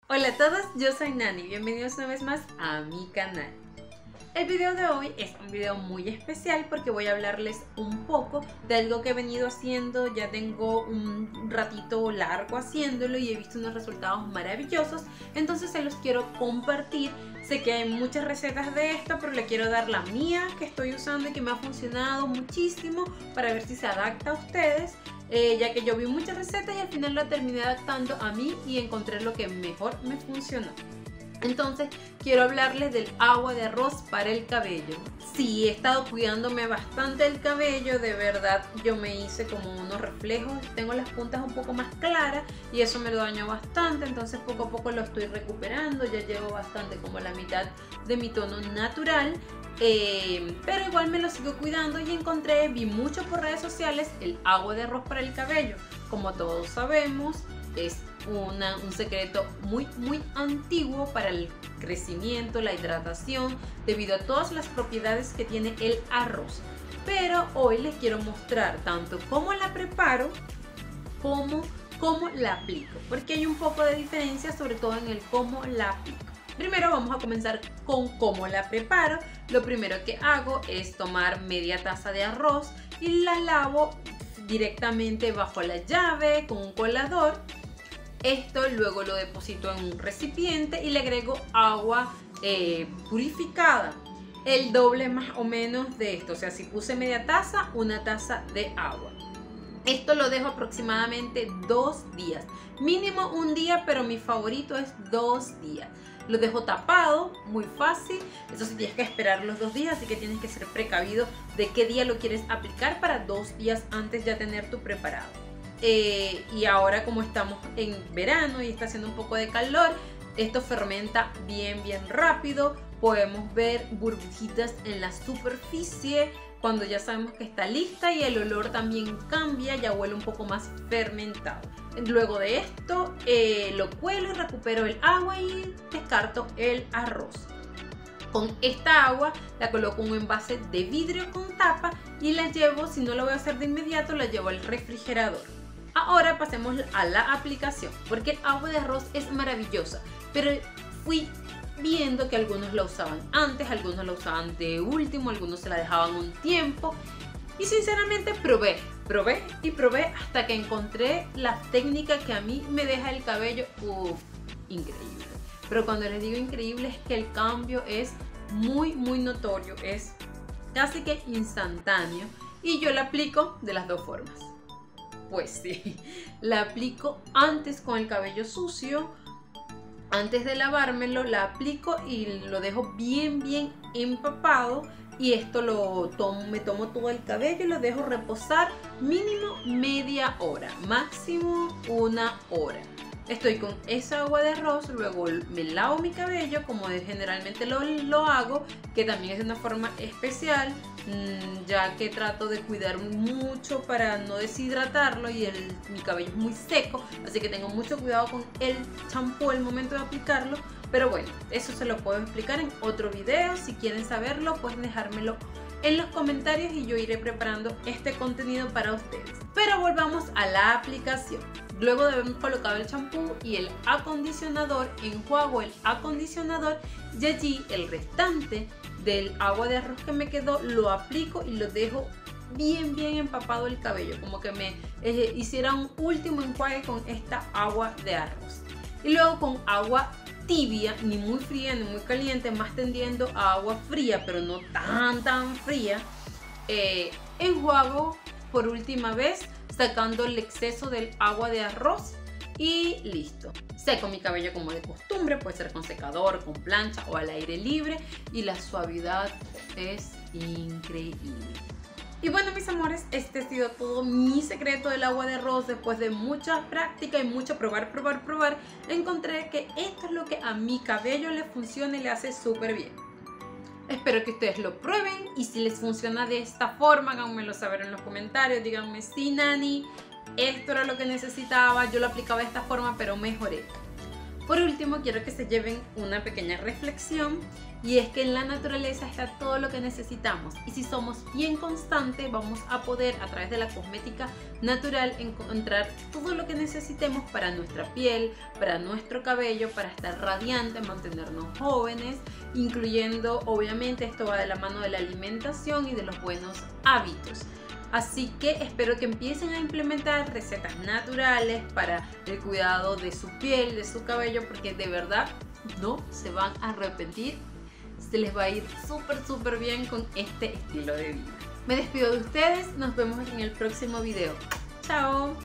Hola a todos, yo soy Nani, bienvenidos una vez más a mi canal. El video de hoy es un video muy especial porque voy a hablarles un poco de algo que he venido haciendo. Ya tengo un ratito largo haciéndolo y he visto unos resultados maravillosos, entonces se los quiero compartir. Sé que hay muchas recetas de esto, pero le quiero dar la mía que estoy usando y que me ha funcionado muchísimo para ver si se adapta a ustedes. Ya que yo vi muchas recetas y al final la terminé adaptando a mí y encontré lo que mejor me funcionó. Entonces quiero hablarles del agua de arroz para el cabello. Sí, he estado cuidándome bastante el cabello, de verdad yo me hice como unos reflejos, tengo las puntas un poco más claras y eso me lo dañó bastante, entonces poco a poco lo estoy recuperando, ya llevo bastante como la mitad de mi tono natural. Pero igual me lo sigo cuidando y vi mucho por redes sociales el agua de arroz para el cabello. Como todos sabemos, es un secreto muy antiguo para el crecimiento, la hidratación, debido a todas las propiedades que tiene el arroz. Pero hoy les quiero mostrar tanto cómo la preparo como cómo la aplico, porque hay un poco de diferencia, sobre todo en el cómo la aplico. Primero vamos a comenzar con cómo la preparo. Lo primero que hago es tomar media taza de arroz y la lavo directamente bajo la llave con un colador. Esto luego lo deposito en un recipiente y le agrego agua purificada, el doble más o menos de esto. O sea, si puse media taza, una taza de agua. Esto lo dejo aproximadamente 2 días, mínimo un día, pero mi favorito es 2 días. Lo dejo tapado, muy fácil. Eso sí, tienes que esperar los 2 días, así que tienes que ser precavido de qué día lo quieres aplicar para 2 días antes ya tener tu preparado. Y ahora, como estamos en verano y está haciendo un poco de calor, esto fermenta bien rápido. Podemos ver burbujitas en la superficie cuando ya sabemos que está lista, y el olor también cambia, ya huele un poco más fermentado. Luego de esto lo cuelo y recupero el agua y descarto el arroz. Con esta agua la coloco en un envase de vidrio con tapa y la llevo, si no lo voy a hacer de inmediato, la llevo al refrigerador. Ahora pasemos a la aplicación, porque el agua de arroz es maravillosa, pero fui viendo que algunos la usaban antes, algunos la usaban de último, algunos se la dejaban un tiempo, y sinceramente probé hasta que encontré la técnica que a mí me deja el cabello increíble. Pero cuando les digo increíble es que el cambio es muy notorio, es casi que instantáneo, y yo la aplico de las dos formas. Pues sí, la aplico antes con el cabello sucio. Antes de lavármelo la aplico y lo dejo bien empapado, y esto me tomo todo el cabello y lo dejo reposar mínimo media hora, máximo 1 hora. Estoy con esa agua de arroz, luego me lavo mi cabello como generalmente lo hago, que también es de una forma especial, ya que trato de cuidar mucho para no deshidratarlo, y mi cabello es muy seco, así que tengo mucho cuidado con el champú al momento de aplicarlo. Pero bueno, eso se lo puedo explicar en otro video. Si quieren saberlo, pueden dejármelo en los comentarios y yo iré preparando este contenido para ustedes. Pero volvamos a la aplicación. Luego de haber colocado el champú y el acondicionador, enjuago el acondicionador y allí el restante del agua de arroz que me quedó lo aplico y lo dejo bien empapado el cabello, como que me hiciera un último enjuague con esta agua de arroz. Y luego con agua tibia, ni muy fría ni muy caliente, más tendiendo a agua fría, pero no tan fría, enjuago por última vez, sacando el exceso del agua de arroz, y listo. Seco mi cabello como de costumbre, puede ser con secador, con plancha o al aire libre, y la suavidad es increíble. Y bueno, mis amores, este ha sido todo mi secreto del agua de arroz. Después de mucha práctica y mucho probar, encontré que esto es lo que a mi cabello le funciona y le hace súper bien. Espero que ustedes lo prueben, y si les funciona de esta forma, háganmelo saber en los comentarios. Díganme: sí, Nani, esto era lo que necesitaba, yo lo aplicaba de esta forma pero mejoré. Por último, quiero que se lleven una pequeña reflexión, y es que en la naturaleza está todo lo que necesitamos, y si somos bien constantes vamos a poder a través de la cosmética natural encontrar todo lo que necesitemos para nuestra piel, para nuestro cabello, para estar radiante, mantenernos jóvenes, incluyendo obviamente esto va de la mano de la alimentación y de los buenos hábitos. Así que espero que empiecen a implementar recetas naturales para el cuidado de su piel, de su cabello, porque de verdad no se van a arrepentir. Se les va a ir súper bien con este estilo de vida. Me despido de ustedes, nos vemos en el próximo video. ¡Chao!